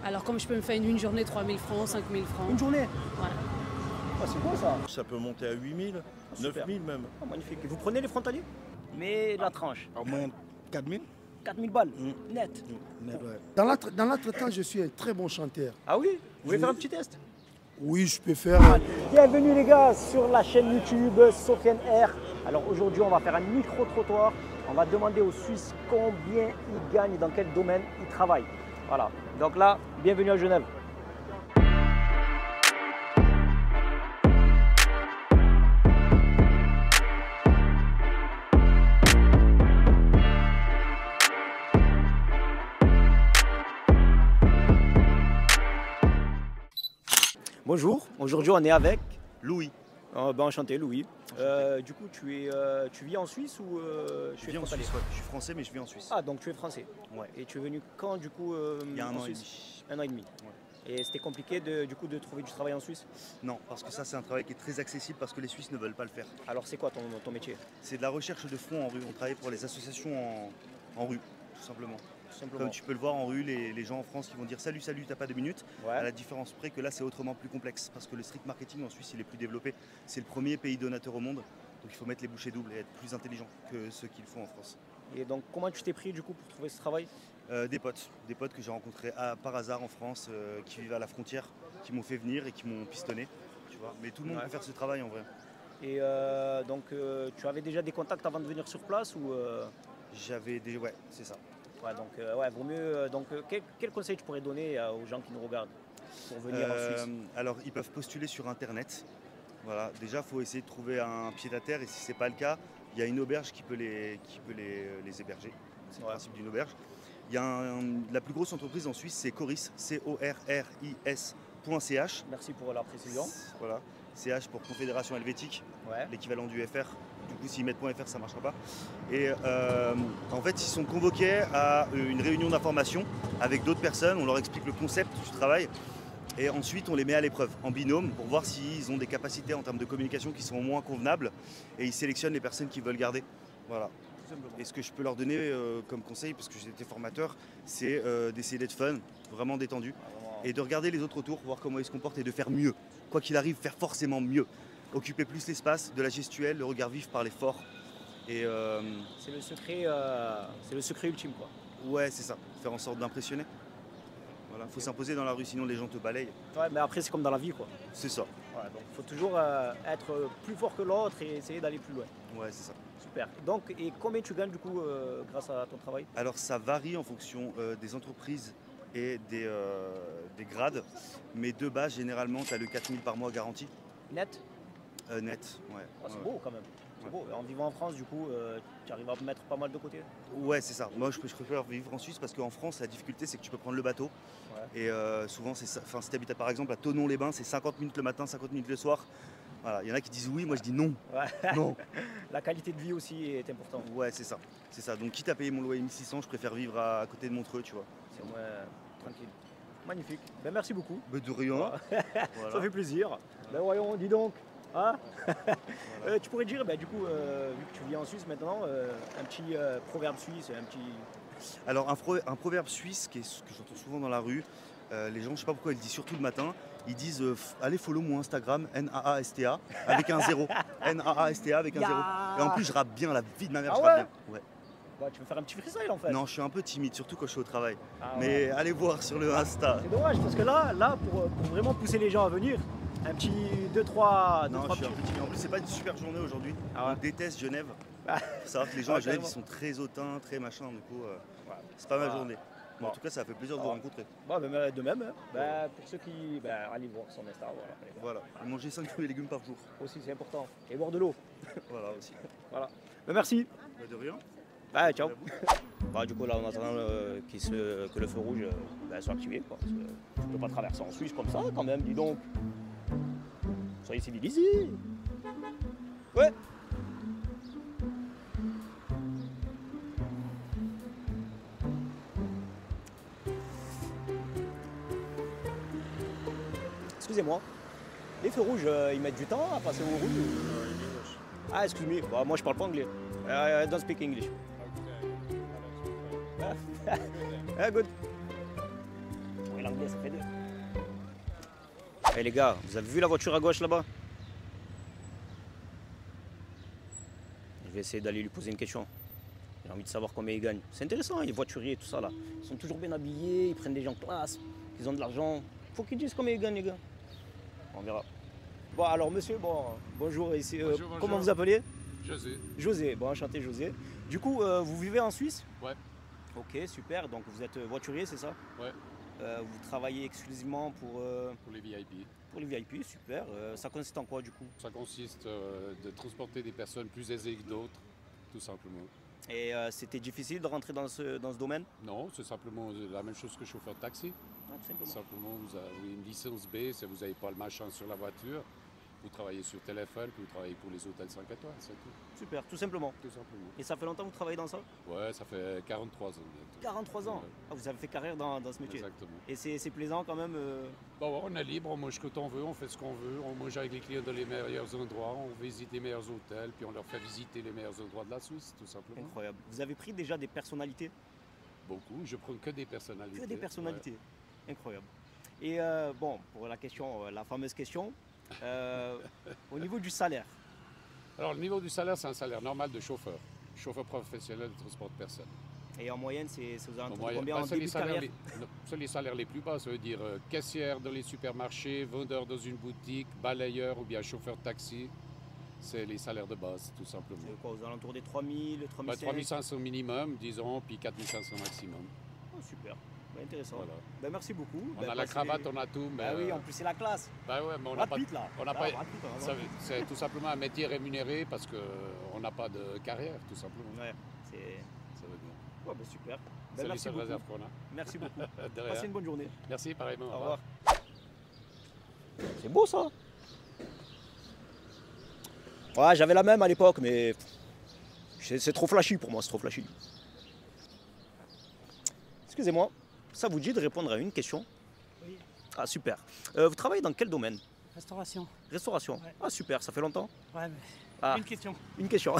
Alors comme je peux me faire une journée 3 000 francs, 5 000 francs. Une journée? Voilà. Ah, c'est bon ça. Ça peut monter à 8 000, 9 000 même. Ah, magnifique. Et vous prenez les frontaliers? Mais la tranche. Au moins 4 000. 4 000 balles, net. Ouais. Dans l'entretemps, je suis un très bon chanteur. Ah oui? Vous voulez faire un petit test? Oui, je peux faire. Bienvenue les gars sur la chaîne YouTube Sofiane Air. Alors aujourd'hui on va faire un micro-trottoir. On va demander aux Suisses combien ils gagnent et dans quel domaine ils travaillent. Voilà. Donc là, bienvenue à Genève. Bonjour, aujourd'hui on est avec Louis. enchanté Louis. Du coup tu vis en Suisse ou Je vis en Suisse, ouais. Je suis français mais je vis en Suisse. Ah donc tu es français. Ouais. Et tu es venu quand du coup Il y a un en an et Suisse? demi. Un an et demi. Ouais. Et c'était compliqué de trouver du travail en Suisse? Non, parce que ça c'est un travail qui est très accessible parce que les Suisses ne veulent pas le faire. Alors c'est quoi ton métier? C'est de la recherche de fonds en rue. On travaille pour les associations en rue, tout simplement. Tout simplement. Comme tu peux le voir en rue, les gens en France qui vont dire salut, salut, t'as pas 2 minutes. Ouais. À la différence près que là c'est autrement plus complexe parce que le street marketing en Suisse il est plus développé. C'est le premier pays donateur au monde, donc il faut mettre les bouchées doubles et être plus intelligent que ceux qui le font en France. Et donc comment tu t'es pris du coup pour trouver ce travail? Des potes que j'ai rencontrés par hasard en France qui vivent à la frontière, qui m'ont fait venir et qui m'ont pistonné. Tu vois. Mais tout le monde peut faire ce travail en vrai. Et tu avais déjà des contacts avant de venir sur place ou J'avais des. Ouais, c'est ça. Ouais, donc vaut mieux. Quel conseil tu pourrais donner aux gens qui nous regardent pour venir en Suisse? Alors, ils peuvent postuler sur Internet. Voilà. Déjà, il faut essayer de trouver un pied-à-terre et si ce n'est pas le cas, il y a une auberge qui peut les héberger. C'est le principe d'une auberge. Il y a la plus grosse entreprise en Suisse, c'est Coris, CORRIS.ch. Merci pour la précision. Voilà. CH pour Confédération Helvétique, l'équivalent du FR. Du coup, s'ils mettent .fr, ça ne marchera pas. Et en fait, ils sont convoqués à une réunion d'information avec d'autres personnes. On leur explique le concept du travail. Et ensuite, on les met à l'épreuve en binôme pour voir s'ils ont des capacités en termes de communication qui sont au moins convenables. Et ils sélectionnent les personnes qu'ils veulent garder. Voilà. Et ce que je peux leur donner comme conseil, parce que j'ai été formateur, c'est d'essayer d'être fun, vraiment détendu. Et de regarder les autres autour, voir comment ils se comportent et de faire mieux. Quoi qu'il arrive, faire forcément mieux. Occuper plus l'espace, de la gestuelle, le regard vif, parler fort. Et c'est le secret ultime quoi. Ouais, c'est ça. Faire en sorte d'impressionner. Voilà, faut s'imposer dans la rue, sinon les gens te balayent. Ouais, mais après c'est comme dans la vie quoi. C'est ça. Voilà, donc il faut toujours être plus fort que l'autre et essayer d'aller plus loin. Ouais, c'est ça. Super. Donc, et combien tu gagnes du coup grâce à ton travail? Alors ça varie en fonction des entreprises et des grades. Mais de base, généralement, tu as le 4 000 par mois garanti. Net? Net, ouais. Ah, c'est beau quand même. C'est beau. En vivant en France, du coup, tu arrives à mettre pas mal de côté? Ouais, c'est ça. Moi, je préfère vivre en Suisse parce qu'en France, la difficulté, c'est que tu peux prendre le bateau. Ouais. Et souvent, c'est ça. Enfin, si tu habites par exemple à Thonon-les-Bains, c'est 50 minutes le matin, 50 minutes le soir. Voilà. Il y en a qui disent oui, moi je dis non. Ouais. Non. La qualité de vie aussi est importante. Ouais, c'est ça. C'est ça. Donc, quitte à payer mon loyer 1600, je préfère vivre à côté de Montreux, tu vois. C'est moins tranquille. Magnifique. Ben, merci beaucoup. Ben, de rien. Voilà. Ça fait plaisir. Voilà. Ben voyons, dis donc. Hein voilà. Tu pourrais dire, du coup, vu que tu vis en Suisse maintenant, un petit proverbe suisse, un petit... Alors un proverbe suisse que j'entends souvent dans la rue, les gens, je sais pas pourquoi ils le disent surtout le matin, ils disent allez follow mon Instagram, Naasta, avec un 0. Naasta avec un 0. Et en plus je rappe bien, la vie de ma mère, je rappe bien. Ouais. Bah, tu veux faire un petit freestyle en fait? Non, je suis un peu timide, surtout quand je suis au travail. Mais allez voir sur le Insta. C'est dommage parce que là pour vraiment pousser les gens à venir, un petit 2-3... Non, je suis un peu timide. En plus, c'est pas une super journée aujourd'hui. On déteste Genève. Il faut savoir que les gens à Genève, ils sont très hautains, très machin. Du coup, c'est pas ma journée. Mais en tout cas, ça fait plaisir de vous rencontrer. Bah, de même. Pour ceux qui... allez voir son Insta. Voilà. Et manger 5 fruits et légumes par jour. Aussi, c'est important. Et boire de l'eau. Voilà, aussi. Voilà. Merci. De rien. Ciao. Du coup, là, on attend que le feu rouge soit activé. Quoi, parce que tu ne peux pas traverser en Suisse comme ça, quand même, dis donc. Soyez civilisés. Ouais. Excusez-moi. Les feux rouges, ils mettent du temps à passer au rouge ou... Ah, excuse-moi. Moi, je parle pas anglais. I don't speak English. Good. Allez, ça fait 2. Eh les gars, vous avez vu la voiture à gauche là-bas? Je vais essayer d'aller lui poser une question. J'ai envie de savoir combien il gagne. C'est intéressant, les voituriers et tout ça là. Ils sont toujours bien habillés, ils prennent des gens classe, ils ont de l'argent. Faut qu'ils disent combien ils gagnent les gars. On verra. Bon alors monsieur, bonjour, ici, Bonjour. comment vous appelez? José. José, bon enchanté José. Du coup, vous vivez en Suisse? Ouais. Ok, super, donc vous êtes voiturier, c'est ça? Ouais. Vous travaillez exclusivement pour Pour les VIP. les VIP, super. Ça consiste en quoi du coup? Ça consiste de transporter des personnes plus aisées que d'autres, tout simplement. Et c'était difficile de rentrer dans ce domaine? Non, c'est simplement la même chose que chauffeur de taxi. Ah, tout simplement. Simplement, vous avez une licence B, si vous n'avez pas le machin sur la voiture. Vous travaillez sur téléphone, puis vous travaillez pour les hôtels 5 étoiles, c'est tout. Super, tout simplement. Tout simplement. Et ça fait longtemps que vous travaillez dans ça? Ouais, ça fait 43 ans bientôt. 43 ans? Ouais. Ah, vous avez fait carrière dans ce métier? Exactement. Et c'est plaisant quand même Bon, on est libre, on mange quand on veut, on fait ce qu'on veut, on mange avec les clients dans les meilleurs endroits, on visite les meilleurs hôtels, puis on leur fait visiter les meilleurs endroits de la Suisse, tout simplement. Incroyable. Vous avez pris déjà des personnalités? Beaucoup, je prends que des personnalités. Que des personnalités. Incroyable. Et bon, pour la question, la fameuse question, au niveau du salaire. Alors, le niveau du salaire, c'est un salaire normal de chauffeur. Chauffeur professionnel de transport de personnes. Et en moyenne, c'est aux alentours de moyen- combien en c'est début de carrière? c'est les salaires les plus bas, ça veut dire caissière dans les supermarchés, vendeur dans une boutique, balayeur ou bien chauffeur de taxi. C'est les salaires de base, tout simplement. C'est quoi, aux alentours des 3000, 3500? 3500 minimum, disons, puis 4500 maximum. Oh, super, intéressant. Voilà. Ben, merci beaucoup. On Ben, a la passez- cravate, on a tout, mais Ah oui, en plus c'est la classe. bah ouais, mais on n'a Brad pas. Pitt, là. on n'a Ah, pas- Brad Pitt, on va ça- voir. C'est tout simplement un métier rémunéré parce qu'on n'a pas de carrière, tout simplement. Ouais, c'est... Ça veut dire. Ouais, ben, super. Ben, C'est les merci seules beaucoup. réserves qu'on a. Merci beaucoup. De rien. Passez une bonne journée. Merci, pareillement. Au revoir. C'est beau ça. Ouais, j'avais la même à l'époque, mais c'est trop flashy pour moi, c'est trop flashy. Excusez-moi, ça vous dit de répondre à une question? Oui. Ah super. Vous travaillez dans quel domaine? Restauration. Restauration. Ouais. Ah super, ça fait longtemps? Ouais, mais Ah, une question. une question.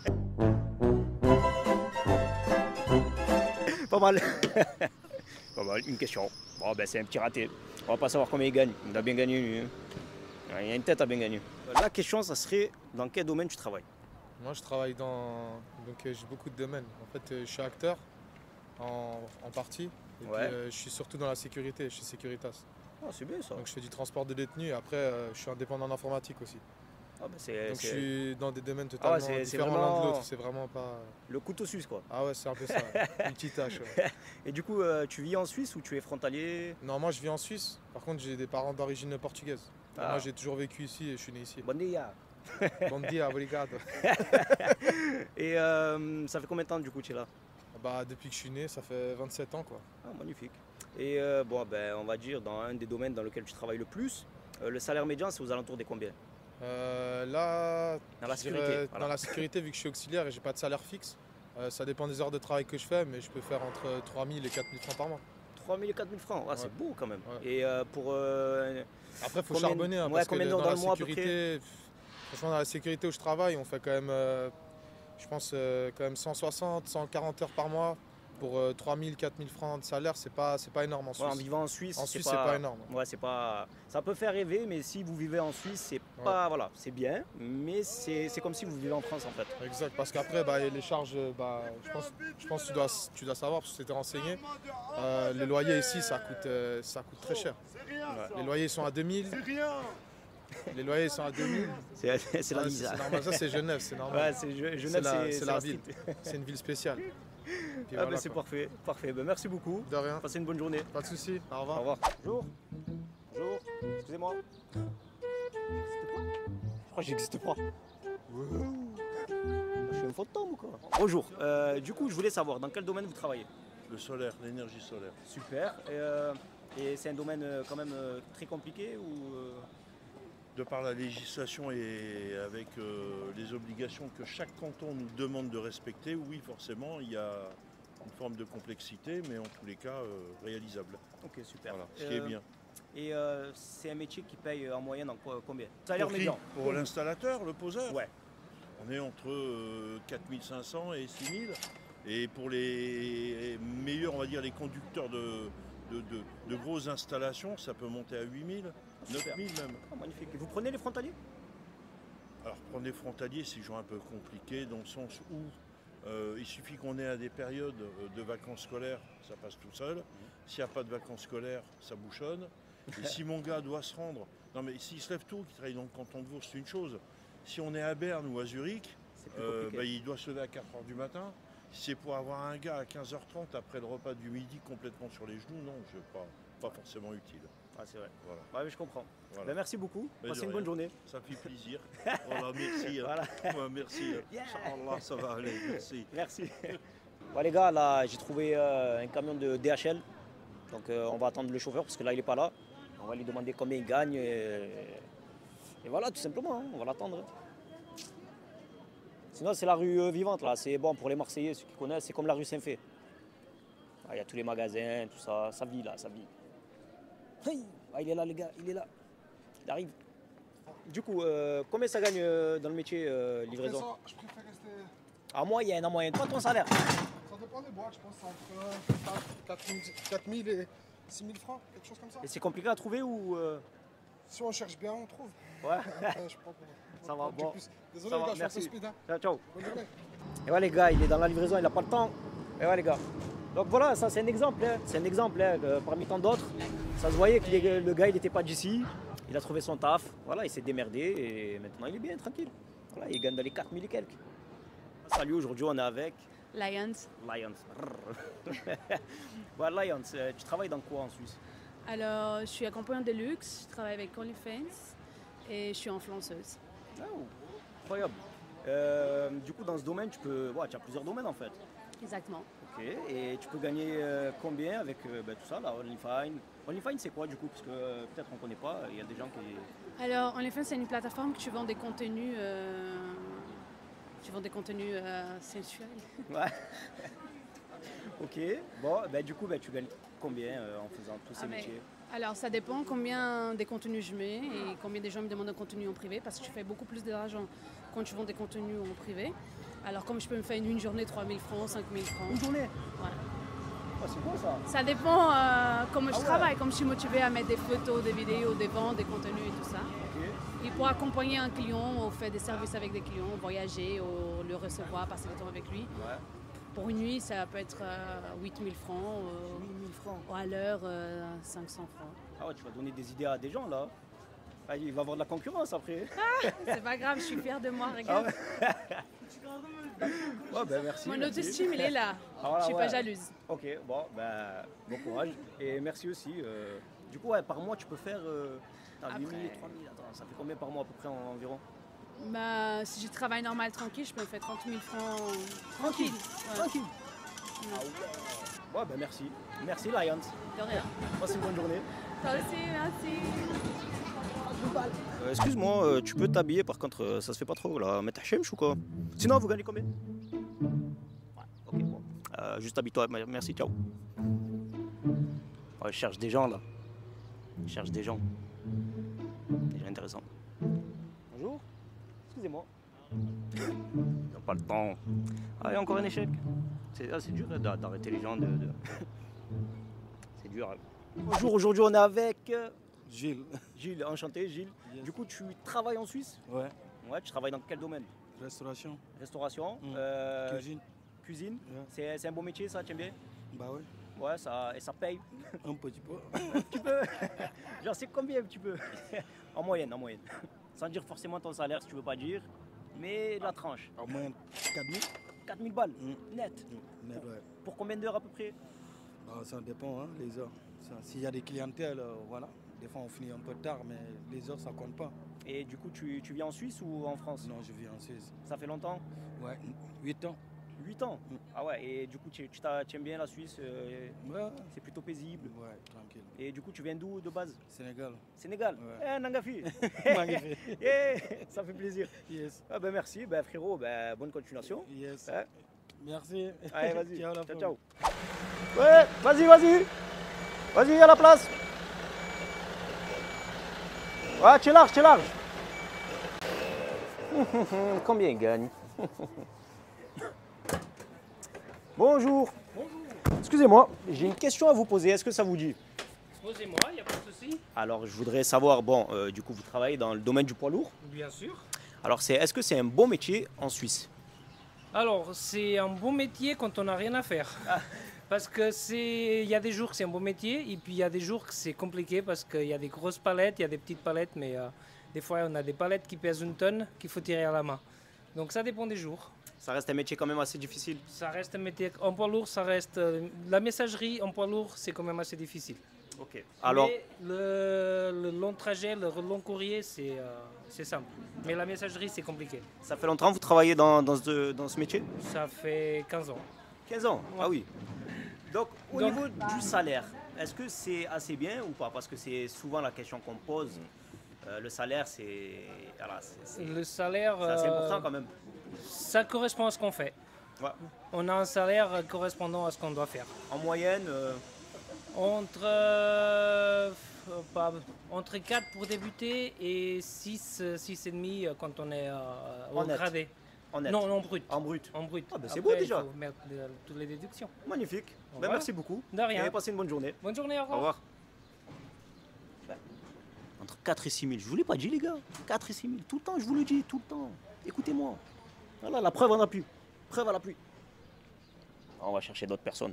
Pas mal. Pas mal, une question. Bon ben c'est un petit raté. On va pas savoir combien il gagne. Il a bien gagné lui. Hein. Ouais, il a une tête à bien gagner. La question ça serait dans quel domaine tu travailles? Moi, je travaille dans. Donc, j'ai beaucoup de domaines. En fait, je suis acteur en partie. Et Ouais. puis, je suis surtout dans la sécurité, chez Securitas. Ah c'est bien ça. Donc, je fais du transport de détenus. Et après, je suis indépendant en informatique aussi. Ah, ben, c'est Donc, je suis dans des domaines Ah totalement ouais, c'est différents vraiment- l'un de l'autre. C'est vraiment pas. le couteau suisse quoi. Ah ouais, c'est un peu ça. Une petite tâche. Ouais. Et du coup tu vis en Suisse ou tu es frontalier? Non, moi, je vis en Suisse. Par contre, j'ai des parents d'origine portugaise. Et Ah. moi, j'ai toujours vécu ici et je suis né ici. Bon dia. Bon dia, obrigado. Et ça fait combien de temps du coup tu es là? Bah, depuis que je suis né, ça fait 27 ans, quoi. Ah, magnifique. Et bon ben on va dire dans un des domaines dans lequel tu travailles le plus, le salaire médian c'est aux alentours des combien? Là, Dans la je dirais, sécurité, voilà. dans la sécurité, vu que je suis auxiliaire et j'ai pas de salaire fixe, ça dépend des heures de travail que je fais, mais je peux faire entre 3000 et 4000 francs par mois. 3000 et 4000 francs, ah, c'est Ouais. beau quand même. Ouais. Et pour Après, il faut Combien- charbonner, hein, ouais, parce que combien d'heures dans dans la le mois, à peu sécurité, franchement, dans la sécurité où je travaille, on fait quand même, je pense, quand même 160, 140 heures par mois. Pour 3000, 4000 francs de salaire, c'est pas énorme en Suisse. ouais, en vivant en Suisse, En Suisse, c'est pas énorme. Ouais, c'est pas. Ça peut faire rêver, mais si vous vivez en Suisse, c'est pas. Voilà, c'est bien, mais c'est comme si vous vivez en France en fait. Exact, parce qu'après, les charges, je pense que tu dois savoir, parce que tu étais renseigné. Les loyers ici, ça coûte très cher. Les loyers sont à 2000. Les loyers sont à 2000. C'est la Ouais, vie, ça. c'est normal. Ça, c'est Genève, c'est normal. Ouais, c'est Genève, c'est la street. ville. C'est une ville spéciale. Puis Ah, voilà, ben, c'est quoi. parfait, parfait. Ben, merci beaucoup. De rien, Passez une bonne journée. pas de soucis. Au Au revoir. revoir. Bonjour. Bonjour. Excusez-moi. Je crois que j'existe pas. Je suis un fantôme ou quoi? Bonjour. Du coup, je voulais savoir dans quel domaine vous travaillez? Le solaire, l'énergie solaire. Super. Et c'est un domaine quand même très compliqué ou De par la législation et avec les obligations que chaque canton nous demande de respecter, oui, forcément, il y a une forme de complexité, mais en tous les cas, réalisable. Ok, super. Voilà, ce qui est bien. Et c'est un métier qui paye en moyenne combien? Salaire Pour qui? médian. Pour l'installateur, le poseur? Ouais. On est entre 4500 et 6000. Et pour les meilleurs, on va dire, les conducteurs de de grosses installations, ça peut monter à 8 000, 9 000 même. Ah, magnifique. Et vous prenez les frontaliers? Alors prendre des frontaliers, c'est toujours un peu compliqué dans le sens où il suffit qu'on ait à des périodes de vacances scolaires, ça passe tout seul. S'il n'y a pas de vacances scolaires, ça bouchonne. Et si mon gars doit se rendre, non mais s'il se lève tôt, qu'il travaille dans le canton de Vaud, c'est une chose. Si on est à Berne ou à Zurich, il doit se lever à 4 h du matin. Si c'est pour avoir un gars à 15 h 30 après le repas du midi complètement sur les genoux, non, c'est pas forcément utile. Ah, c'est vrai. Voilà. Ouais, mais je comprends. Voilà. Ben, merci beaucoup. Mais Passez de une rien. bonne journée. Ça fait plaisir. Voilà, merci. Voilà. Ouais, merci. Inch'Allah, ça va aller. Merci. Merci. Bon, les gars, là, j'ai trouvé un camion de DHL. Donc, on va attendre le chauffeur parce que là, il n'est pas là. On va lui demander combien il gagne. Et voilà, tout simplement, hein, on va l'attendre. Sinon, c'est la rue vivante, là. C'est bon pour les Marseillais, ceux qui connaissent. C'est comme la rue Saint-Fé. Il y a tous les magasins, tout ça. Ça vit, là, ça vit. Hey, ah, il est là, les gars, il est là. Il arrive. Du coup, combien ça gagne dans le métier livraison? Je préfère rester. En moyenne, en moyenne. Toi, ton salaire? Ça dépend des boîtes, je pense entre 4 000 et 6 000 francs, quelque chose comme ça. Et c'est compliqué à trouver ou Si on cherche bien, on trouve. Ouais. Je prends Ça va, bon. Désolé, Ça va, les gars, je suis un merci. peu speed. Hein. Ciao, ciao. Bonne journée. Et ouais les gars, il est dans la livraison, il n'a pas le temps. Et ouais les gars. Donc voilà, ça c'est un exemple. Hein. C'est un exemple hein, parmi tant d'autres. Ça se voyait que le gars, il n'était pas d'ici. Il a trouvé son taf. Voilà, il s'est démerdé et maintenant il est bien, tranquille. Voilà, il gagne dans les 4 000 et quelques. Salut, aujourd'hui on est avec Lions. Lions. Ouais, Lions, tu travailles dans quoi en Suisse? Alors, je suis accompagnante de luxe, je travaille avec OnlyFans et je suis influenceuse. Oh, incroyable. Du coup, dans ce domaine, tu as plusieurs domaines en fait. Exactement. Ok, et tu peux gagner combien avec tout ça, là, OnlyFans? OnlyFans, c'est quoi du coup? Parce que peut-être on ne connaît pas, il y a des gens qui... Alors, OnlyFans, c'est une plateforme que tu vends des contenus, sensuels. Ouais. Ok, bon, du coup, tu gagnes combien en faisant tous ces métiers? Alors, ça dépend combien des contenus je mets et combien des gens me demandent un contenu en privé parce que tu fais beaucoup plus d'argent quand tu vends des contenus en privé. Alors, comme je peux me faire une journée 3 000 francs, 5 000 francs. Une journée? Voilà. Oh, c'est quoi ça? Ça dépend comment je travaille, comme je suis motivée à mettre des photos, des vidéos, des ventes, des contenus et tout ça. Ok. Et pour accompagner un client, on fait des services avec des clients, voyager, le recevoir, passer du temps avec lui. Ouais. Pour une nuit, ça peut être 8 000 francs, 8 000 francs. ou à l'heure 500 francs. Ah ouais, tu vas donner des idées à des gens là. Ah, il va y avoir de la concurrence après. C'est pas grave, je suis fière de moi, regarde. Ah ouais. Merci. Mon merci. autoestime, il est là. Ah, voilà, Je suis ouais. pas jalouse. Ok, bon courage. Et merci aussi. Du coup, ouais, par mois, tu peux faire 8 000, 3 000. Attends, ça fait combien par mois à peu près environ? Bah, si je travaille normal, tranquille, je peux me faire 30 000 francs tranquille. Ouais. Tranquille. Ah ouais. Bon, merci. Merci Lions. De rien. Passe une bonne journée. Toi aussi, merci. Excuse-moi, tu peux t'habiller par contre, ça se fait pas trop là, mettre Hachem ou quoi? Sinon, vous gagnez combien? Ouais, ok, bon. Juste habille-toi, merci, ciao. Ouais, je cherche des gens là. Je cherche des gens. Des gens intéressants. Bonjour, excusez-moi. Ils n'ont pas le temps. Ah, il y a encore un échec. C'est dur d'arrêter les gens C'est dur. Bonjour, aujourd'hui on est avec... Gilles. Gilles, enchanté Gilles. Yes. Du coup, tu travailles en Suisse? Ouais. Ouais, tu travailles dans quel domaine? Restauration. Restauration. Cuisine. Cuisine. Ouais. C'est un bon métier, ça, tu aimes bien? Bah ouais. Ouais, et ça paye. Un petit peu. Tu peux. Genre, c'est combien un petit peu? En moyenne, en moyenne. Sans dire forcément ton salaire, si tu veux pas dire. Mais la tranche. Au moins 4 000. 4 000 balles, net. Net, ouais. Pour combien d'heures à peu près? Bah, ça dépend, hein, les heures. S'il y a des clientèles, voilà. Des fois, on finit un peu tard, mais les heures, ça compte pas. Et du coup, tu vis en Suisse ou en France? Non, je vis en Suisse. Ça fait longtemps? Ouais, 8 ans. 8 ans? Ah ouais, et du coup, tu aimes bien la Suisse? Ouais. C'est plutôt paisible? Ouais, tranquille. Et du coup, tu viens d'où de base? Sénégal. Sénégal? Ouais. Eh, Nangafi. Magnifique. Yeah, ça fait plaisir. Yes. Ah merci, frérot, bonne continuation. Yes. Hein? Merci. Allez, vas-y. Ciao, la Ciao, femme. ciao. Ouais, vas-y. Vas-y, à la place. Ouais, tu es large. Combien il gagne? Bonjour. Excusez-moi, j'ai une question à vous poser. Est-ce que ça vous dit? Posez-moi, il n'y a pas de souci. Alors, je voudrais savoir, bon, du coup, vous travaillez dans le domaine du poids lourd. Bien sûr. Alors, est-ce que c'est un bon métier en Suisse? Alors, c'est un bon métier quand on n'a rien à faire. Parce que il y a des jours que c'est un bon métier et puis il y a des jours que c'est compliqué parce qu'il y a des grosses palettes, il y a des petites palettes, mais des fois on a des palettes qui pèsent 1 tonne qu'il faut tirer à la main. Donc ça dépend des jours. Ça reste un métier quand même assez difficile. Ça reste un métier en poids lourd, ça reste la messagerie en poids lourd, c'est quand même assez difficile. Ok. Alors, mais le long trajet, le long courrier, c'est simple. Mais la messagerie, c'est compliqué. ça fait longtemps que vous travaillez dans ce métier? Ça fait 15 ans. 15 ans. Ouais. Ah oui. Donc, au niveau du salaire, est-ce que c'est assez bien ou pas? Parce que c'est souvent la question qu'on pose. Le salaire, Le salaire, c'est assez important quand même. ça correspond à ce qu'on fait. Ouais. On a un salaire correspondant à ce qu'on doit faire. En moyenne, Entre 4 pour débuter et 6,5 quand on est au En net. gradé. en net. Non, en brut. En brut. En brut. Ah, ben c'est Après, beau déjà. Il faut mettre toutes les déductions. Magnifique. Ben, Voilà. merci beaucoup. De rien. Et passez une bonne journée. Bonne journée, au Au revoir. revoir. Entre 4 et 6 000, je vous l'ai pas dit les gars. 4 et 6 000, tout le temps, je vous le dis, tout le temps. Écoutez-moi. Voilà, la preuve en appui. Preuve à l'appui. On va chercher d'autres personnes.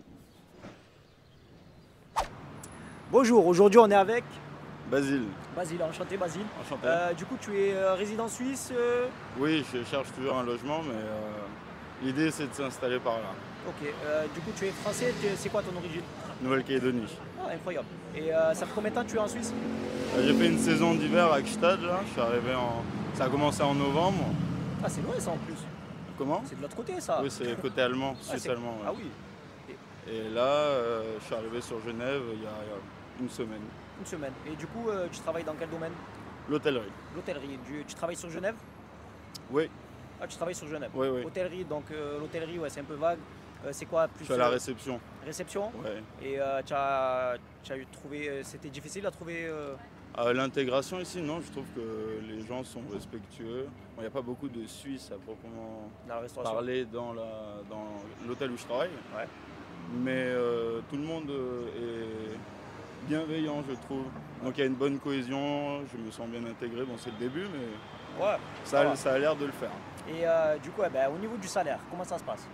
Bonjour, aujourd'hui on est avec Basile, Basile. Enchanté Basile. enchanté. Du coup, tu es résident suisse. Oui, je cherche toujours un logement, mais l'idée c'est de s'installer par là. Ok. Du coup, tu es français. C'est quoi ton origine? Nouvelle-Calédonie. Ah, incroyable. Et ça fait combien de temps que tu es en Suisse? J'ai fait une saison d'hiver à Gstaad, là. Je suis arrivé ça a commencé en novembre. Ah, c'est loin ça en plus. Comment? C'est de l'autre côté ça. Oui, c'est côté allemand, Ah, suisse c'est- allemand. Ouais. Ah oui. Et là, je suis arrivé sur Genève il y a une semaine. Une semaine. Et du coup, tu travailles dans quel domaine? L'hôtellerie. L'hôtellerie. Tu travailles sur Genève? Oui, Ah, tu travailles sur Genève. oui, oui. Hôtellerie, donc l'hôtellerie, ouais, c'est un peu vague. C'est quoi plus Je suis à la réception. réception? Ouais. Et tu as trouvé, c'était difficile à trouver. L'intégration ici, non, je trouve que les gens sont respectueux. Il n'y a pas beaucoup de Suisses à proprement Dans la restauration. parler dans l'hôtel où je travaille. Ouais. Mais tout le monde est bienveillant, je trouve. Donc il y a une bonne cohésion, je me sens bien intégré. Bon, c'est le début, mais Ouais. ça va. a l'air de le faire. Et du coup, au niveau du salaire, comment ça se passe?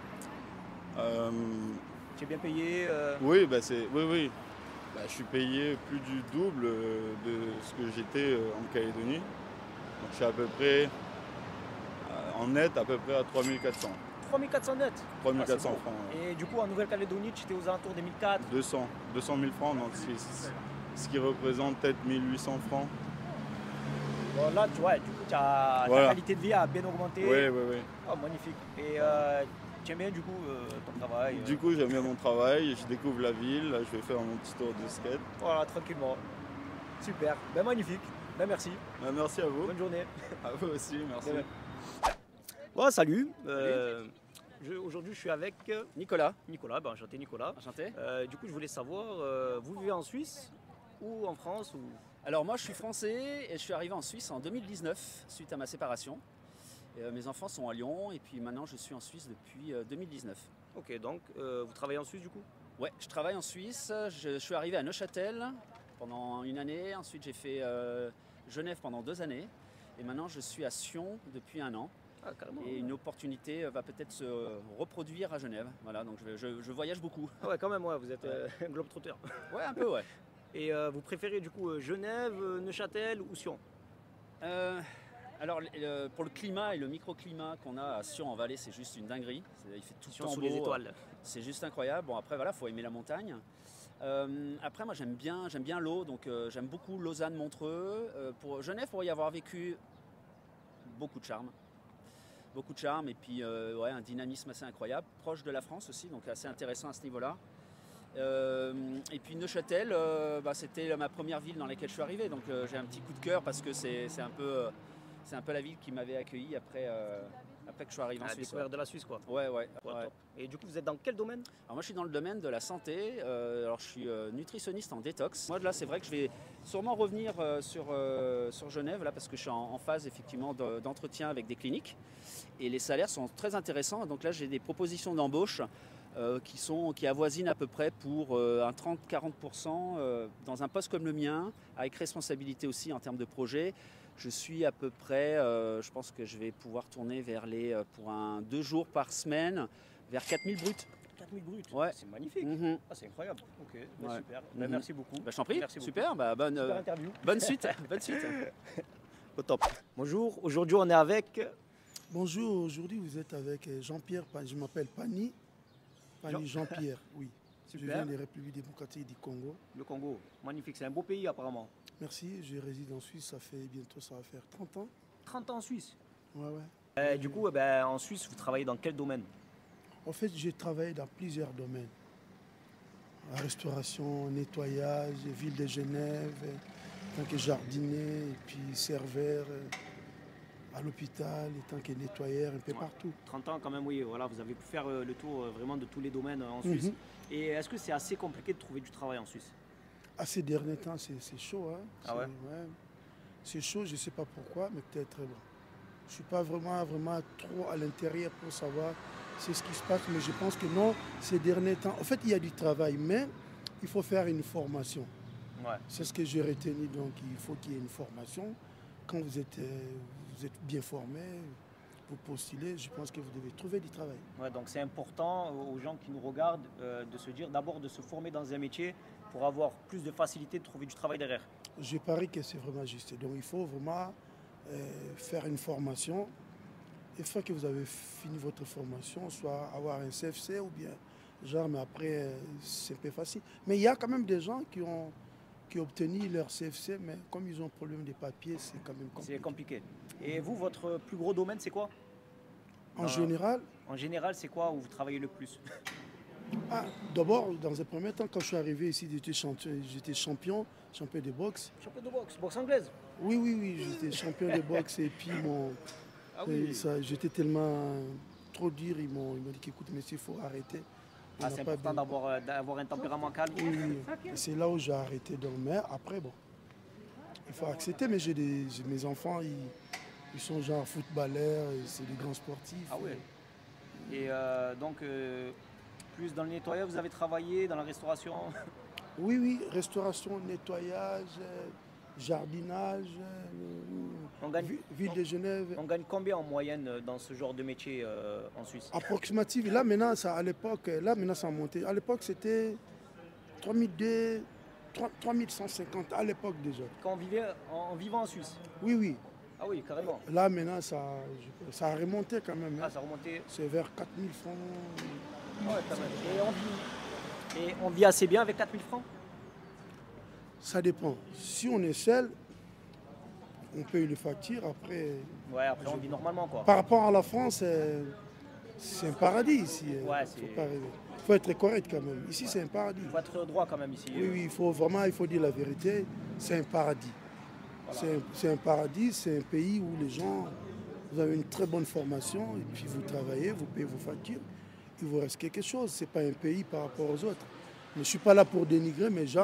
Tu es bien payé? Oui, oui. Bah, je suis payé plus du double de ce que j'étais en Calédonie. Donc je suis à peu près, en net, à peu près à 3400. 3400 net. 3400 Ah, c'est francs. bon. Et du coup, en Nouvelle-Calédonie, tu étais aux alentours des 1004. 200 000 francs, donc ce qui représente peut-être 1800 francs. Bon, là, tu vois, du coup, ta Voilà. qualité de vie a bien augmenté. Oui. Oh, magnifique. Et tu aimes bien, du coup, ton travail? Du coup, j'aime bien mon travail, je découvre la ville, là, je vais faire mon petit tour de skate. Voilà, tranquillement. Super. Ben, magnifique. Ben, merci. Merci à vous. Bonne journée. À vous aussi, merci. De même. Bon, salut. Aujourd'hui, je suis avec Nicolas. Nicolas. Ben, enchanté, Nicolas. Enchanté. Du coup, je voulais savoir, vous vivez en Suisse ou en France ou... Alors moi je suis français et je suis arrivé en Suisse en 2019 suite à ma séparation. Mes enfants sont à Lyon et puis maintenant je suis en Suisse depuis 2019. Ok, donc vous travaillez en Suisse du coup? Ouais, je travaille en Suisse. Je suis arrivé à Neuchâtel pendant une année. Ensuite j'ai fait Genève pendant 2 années. Et maintenant je suis à Sion depuis 1 an. Ah, carrément. Et une opportunité va peut-être se reproduire à Genève. Voilà, donc je voyage beaucoup. Ah ouais, quand même, ouais, vous êtes un globe-trotteur. Ouais, un peu, ouais. Et vous préférez du coup Genève, Neuchâtel ou Sion? Alors pour le climat et le microclimat qu'on a à Sion en Valais, c'est juste une dinguerie. Il fait tout le Sion temps sous beau. les étoiles. C'est juste incroyable. Bon après voilà, faut aimer la montagne. Après moi j'aime bien l'eau, donc j'aime beaucoup Lausanne, Montreux. Pour Genève, pour y avoir vécu, beaucoup de charme. Beaucoup de charme et puis ouais, un dynamisme assez incroyable, proche de la France aussi, donc assez intéressant à ce niveau-là. Et puis Neuchâtel, c'était ma première ville dans laquelle je suis arrivé, donc j'ai un petit coup de cœur parce que c'est un peu la ville qui m'avait accueilli après que je suis arrivé en La Suisse. découverte de la Suisse quoi. Ouais. Top. Et du coup vous êtes dans quel domaine? Alors moi je suis dans le domaine de la santé, alors je suis nutritionniste en détox. Moi là c'est vrai que je vais sûrement revenir sur Genève là parce que je suis en phase effectivement d'entretien avec des cliniques et les salaires sont très intéressants, donc là j'ai des propositions d'embauche qui avoisinent à peu près pour un 30-40% dans un poste comme le mien, avec responsabilité aussi en termes de projet. Je suis à peu près, je pense que je vais pouvoir tourner vers pour 2 jours par semaine, vers 4000 bruts. 4000 bruts, ouais. C'est magnifique. C'est incroyable. Ok, Ouais. super. Merci beaucoup. Je t'en prie, Merci beaucoup. super, bonne interview. Bonne suite. Bonne suite. Au top. Bonjour, aujourd'hui on est avec... Bonjour, aujourd'hui vous êtes avec Jean-Pierre, je m'appelle Pani Jean-Pierre, oui. Super. Je viens des Républiques démocratiques du Congo. Le Congo, magnifique, c'est un beau pays apparemment. Merci, je réside en Suisse, ça va faire 30 ans. 30 ans en Suisse. Ouais. Du coup, en Suisse, vous travaillez dans quel domaine? En fait, j'ai travaillé dans plusieurs domaines. La restauration, nettoyage, ville de Genève, en tant que jardinier, et puis serveur, à l'hôpital, en tant que nettoyeur, un peu partout. 30 ans quand même, oui, voilà, vous avez pu faire le tour vraiment de tous les domaines en Suisse. Et est-ce que c'est assez compliqué de trouver du travail en Suisse? À ces derniers temps, c'est chaud. Hein. Ah ouais? C'est chaud, je ne sais pas pourquoi, mais peut-être bon. Je ne suis pas vraiment trop à l'intérieur pour savoir c'est ce qui se passe, mais je pense que non, ces derniers temps, en fait, il y a du travail, mais il faut faire une formation. Ouais. C'est ce que j'ai retenu, donc il faut qu'il y ait une formation. Quand vous êtes bien formé, vous postulez, je pense que vous devez trouver du travail. Ouais, donc c'est important aux gens qui nous regardent de se dire d'abord de se former dans un métier pour avoir plus de facilité de trouver du travail derrière. Je parie que c'est vraiment juste. Donc il faut vraiment faire une formation. Une fois que vous avez fini votre formation, soit avoir un CFC ou bien genre, mais après c'est un peu facile. Mais il y a quand même des gens qui ont obtenu leur CFC, mais comme ils ont un problème de papiers, c'est quand même compliqué. C'est compliqué. Et vous, votre plus gros domaine, c'est quoi? En général? En général, c'est quoi où vous travaillez le plus? D'abord, dans un premier temps, quand je suis arrivé ici, j'étais champion de boxe. Champion de boxe, boxe anglaise? Oui, j'étais champion de boxe et puis j'étais tellement trop dur, ils m'ont dit qu'écoute, monsieur, il faut arrêter. C'est important d'avoir un tempérament calme. Oui. C'est là où j'ai arrêté. Donc, mais après, bon, il faut accepter. Mais j'ai mes enfants, ils sont genre footballeurs, c'est des grands sportifs. Ah oui. Et donc, plus dans le nettoyage, vous avez travaillé dans la restauration? Oui, restauration, nettoyage, jardinage, ville de Genève. On gagne combien en moyenne dans ce genre de métier en Suisse? Approximatif. Là maintenant, ça a monté. À l'époque, c'était 3200, 3150 à l'époque déjà. Quand en vivant en Suisse? Oui. Ah oui, carrément. Là maintenant, ça a remonté quand même. Ah, ça a remonté. C'est vers 4000 francs. Ah ouais, quand même. Et on vit assez bien avec 4000 francs? Ça dépend. Si on est seul, on paye les factures, après... Ouais, après on vit normalement, quoi. Par rapport à la France, c'est un paradis ici. Ouais, il faut être correct quand même. Ici, c'est un paradis. Il faut être droit quand même ici. Oui, il faut dire la vérité. C'est un paradis. Voilà. C'est un paradis, c'est un pays où les gens, vous avez une très bonne formation, et puis vous travaillez, vous payez vos factures, il vous reste quelque chose. Ce n'est pas un pays par rapport aux autres. Mais je ne suis pas là pour dénigrer, mais genre...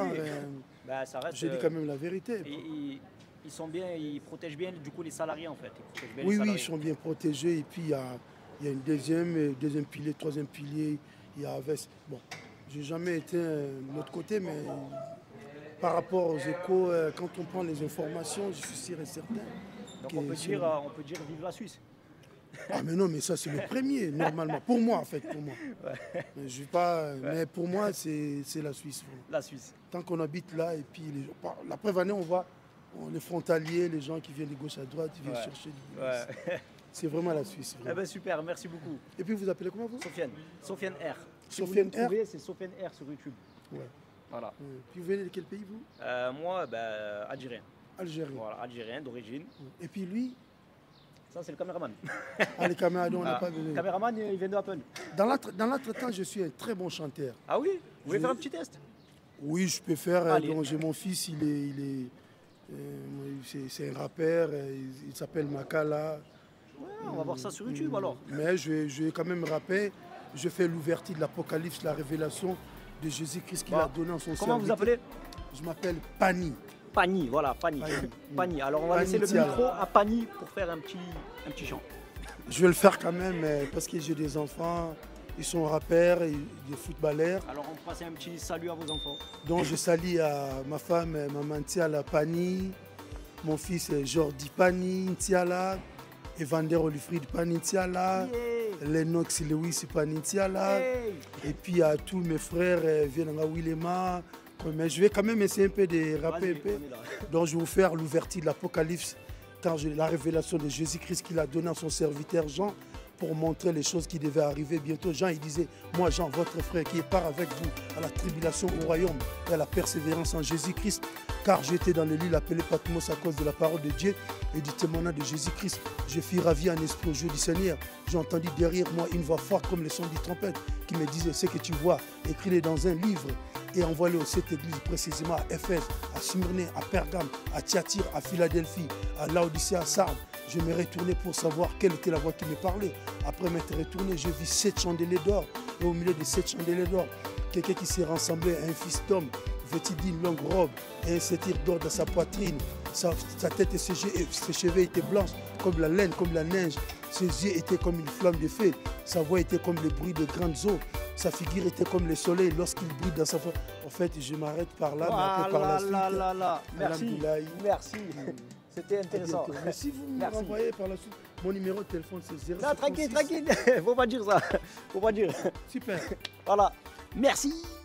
je dis quand même la vérité. Ils sont bien, ils protègent bien du coup les salariés en fait. Oui, ils sont bien protégés. Et puis il y a une deuxième pilier, troisième pilier. Il y a bon, j'ai jamais été de l'autre côté, mais par rapport aux échos, quand on prend les informations, je suis sûr et certain. Donc on peut dire vive la Suisse. Ah mais non, mais ça c'est le premier normalement. Pour moi en fait, pour moi. Ouais. Je vais pas, mais pour moi c'est la Suisse. Vraiment. La Suisse. Tant qu'on habite là et puis la preuve année on voit les frontaliers, les gens qui viennent de gauche à droite, ils viennent chercher du business. C'est vraiment la Suisse. Vraiment. Eh ben super, merci beaucoup. Et puis vous appelez comment vous? Sofiane R. Sofiane R. C'est Sofiane R sur YouTube. Ouais. Voilà. Puis vous venez de quel pays vous? Moi, algérien. Algérien. Voilà, algérien d'origine. Et puis lui? Ça c'est le caméraman. Ah, le caméraman, on n'a pas besoin. Le caméraman, il vient de Apple. Dans l'entretemps, je suis un très bon chanteur. Ah oui? Vous voulez faire un petit test? Oui, je peux faire. J'ai mon fils, c'est un rappeur, il s'appelle Makala. Ouais, on va voir ça sur YouTube alors. Mais je vais quand même rapper. Je fais l'ouverture de l'Apocalypse, la révélation de Jésus-Christ qu'il a donné en son serviteur. Comment vous appelez? Je m'appelle Pani. Pani, voilà, Pani. Pani. Alors on va laisser le micro à Pani pour faire un petit chant. Je vais le faire quand même parce que j'ai des enfants. Ils sont rappeurs et des footballeurs. Alors on passe un petit salut à vos enfants. Donc je salue à ma femme, Maman Ntiala Pani, mon fils Jordi Pani Ntiala, Evander Olifrid Pani Ntiala, Lennox Lewis Pani Ntiala, et puis à tous mes frères, Vienanga Willema. Mais je vais quand même essayer un peu de rapper un peu. Donc je vais vous faire l'ouverture de l'Apocalypse, quand j'ai la révélation de Jésus-Christ qu'il a donné à son serviteur Jean, pour montrer les choses qui devaient arriver bientôt. Jean, il disait, moi Jean, votre frère qui part avec vous à la tribulation au royaume et à la persévérance en Jésus-Christ, car j'étais dans le lit appelé Patmos à cause de la parole de Dieu et du témoignage de Jésus-Christ. Je fus ravi en esprit au jour du Seigneur. J'ai entendu derrière moi une voix forte comme le son d'une trompette qui me disait, ce que tu vois, écris-le dans un livre et envoie-le aux 7 églises, précisément à Éphèse, à Smyrne, à Pergame, à Thyatire, à Philadelphie, à Laodicée, à Sardes. Je me retournais pour savoir quelle était la voix qui me parlait. Après m'être retourné, je vis 7 chandeliers d'or. Et au milieu de 7 chandeliers d'or, quelqu'un qui s'est rassemblé à un fils d'homme, vêtu d'une longue robe et un ceinture d'or dans sa poitrine. Sa tête et ses cheveux étaient blanches comme la laine, comme la neige. Ses yeux étaient comme une flamme de feu. Sa voix était comme le bruit de grandes eaux. Sa figure était comme le soleil lorsqu'il brille dans sa voix. En fait, je m'arrête par là, mais après par la suite. Merci, merci. C'était intéressant. Mais si vous me renvoyez par la suite, mon numéro de téléphone c'est 0. Non, tranquille, tranquille. Faut pas dire ça. Faut pas dire. Super. Voilà. Merci.